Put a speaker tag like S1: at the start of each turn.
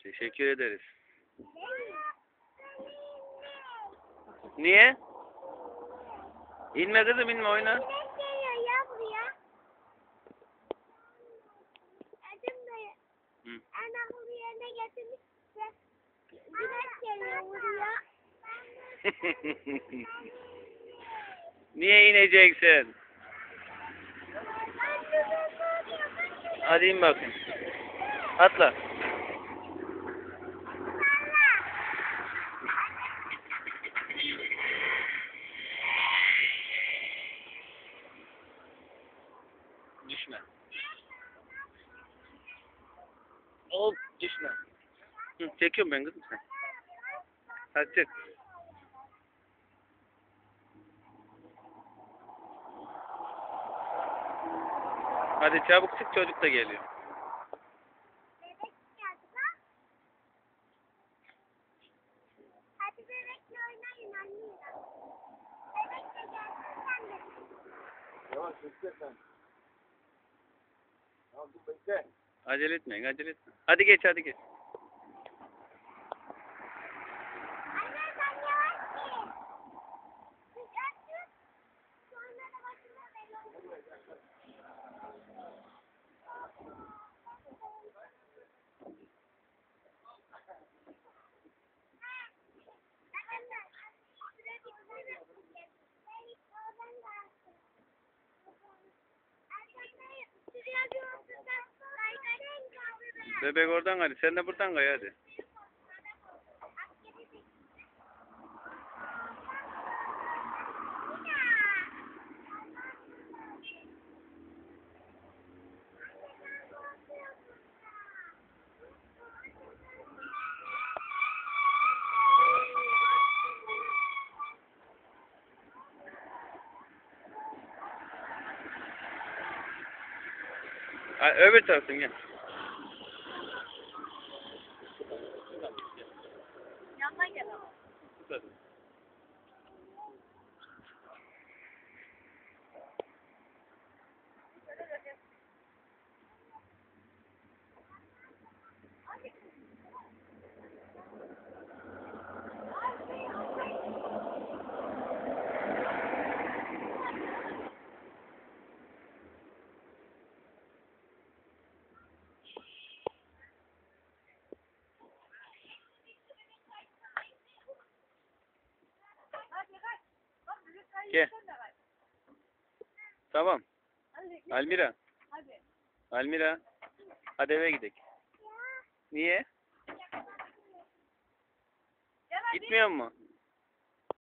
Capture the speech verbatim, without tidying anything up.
S1: Teşekkür ederiz. Niye? İnme kızım, inme, oyna.
S2: Güneş geliyor ya buraya. Edim de
S1: Hı.
S2: en akıllı yerine getirmiş de güneş geliyor buraya.
S1: Niye ineceksin? Hadi in bakayım. Atla. Düşme. Hop, düşme. Hı, çekiyorum ben kızım sen. Hadi çık. Hadi çabuk çık, çocuk da geliyor.
S2: Bebek geldi bak. Hadi bebekle oynayın anne. Bebek de gelsin sen de.
S3: Yavaş bekle sen. Tamam dur bekle.
S1: Acele etmeyin, acele etme. Hadi geç, hadi geç.
S2: Anne sen yavaş git. Güzel tut. Sonra da başına bela olur.
S1: Bebek oradan hadi, sen de buradan kay hadi. Ha, öbür taraftan gel.
S2: Yanına gel ama.
S1: Gel. Tamam. Almira. Almira. Hadi eve gidelim. Niye? Gitmiyor mu?